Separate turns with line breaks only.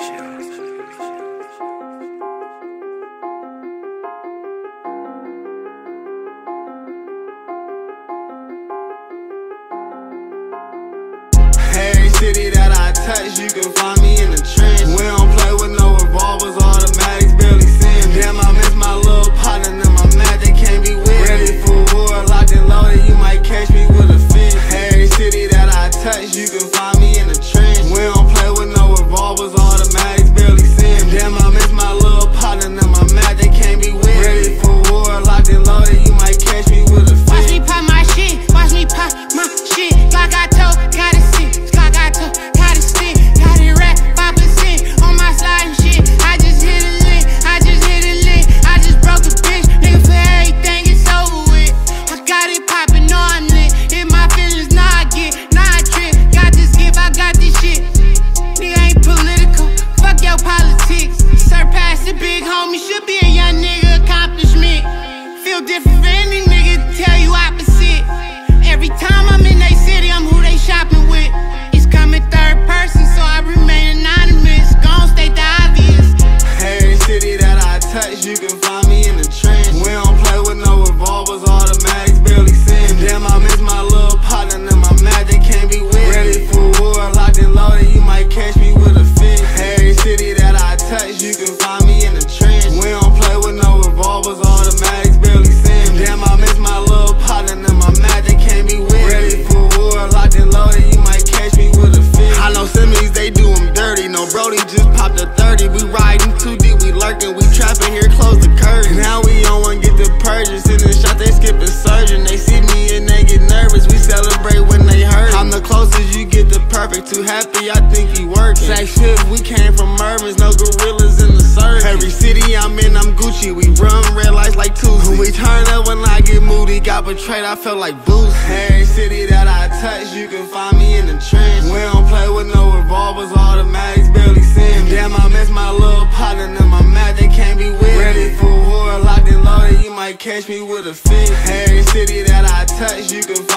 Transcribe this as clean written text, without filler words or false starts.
Every city that I touch, you can find me in the trench. We don't play with no revolvers, automatics barely send. Damn, I miss my little partner and my mat, they can't be with me. Ready for war, locked and loaded, you might catch me with a fin. Every city that I touch, you can find me in the trench. We don't play with no revolvers, automatics barely send. Damn, I miss my little partner and my mat, they can't be with me. Ready for war, locked and loaded, you might catch me with a fin.
Watch me pop my shit, watch me pop my shit. Like I told, gotta see. Got it rap 5% on my slide and shit. I just hit a lick, I just broke a bitch. Nigga, for everything it's over with. I got it poppin', no I'm lit. Hit my feelings, nah I trip. Got this gift, I got this shit. Nigga ain't political, fuck your politics. Surpass the big homie, should be a young nigga accomplishment. Feel different for any nigga to tell you opposite. Every time I'm in they city, I'm who they shopping with. Coming third person, so I remain anonymous. Gon' state the obvious.
Every city that I touch, you can find me in the trench. We don't play with no revolvers, automatics barely send. Damn, I miss my little partner and my mat, they can't be with me. Ready for war, locked and loaded, you might catch me with a fin. Every city that I touch, you can find me in the trench. We don't play with no revolvers, automatics barely send. Damn, I miss my little partner and my mat, they can't be with me. Ready for war, locked and loaded, you might catch me with a fin. I know Simmons, they do them dirty. No Brody just popped a 30. We riding too deep, we lurking, we trapping here, close the curtain. Now we on one, get the purges. In the shot, they skip the surgeon. They see me and they get nervous. We celebrate when they hurt. I'm the closest you get to perfect. Too happy, I think he working. Sack shift, we came from Mervyn's, no gorillas in the circus. Every city I'm in, I'm Gucci. We run red lights like Tuesday. We turn up when I get moody. Got betrayed, I felt like Boosie. Every city that I touch, you can find me in the trench. We don't play with no revolvers, automatics barely send. Damn, I miss my little partner and my mat, they can't be with me. Ready for war, locked and loaded, you might catch me with a fin. Every city that I touch, you can